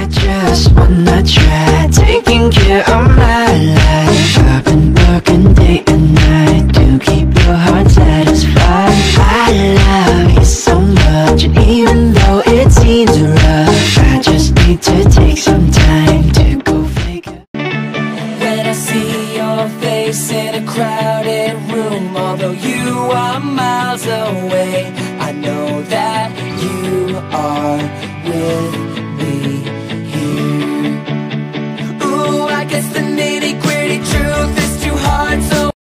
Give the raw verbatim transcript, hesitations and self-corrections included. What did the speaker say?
I just wanna try taking care of my life. I've been working day and night to keep your heart satisfied. I love you so much, and even though it seems rough, I just need to take some time to go figure. When I see your face in a crowded room, although you are miles away, I know that you are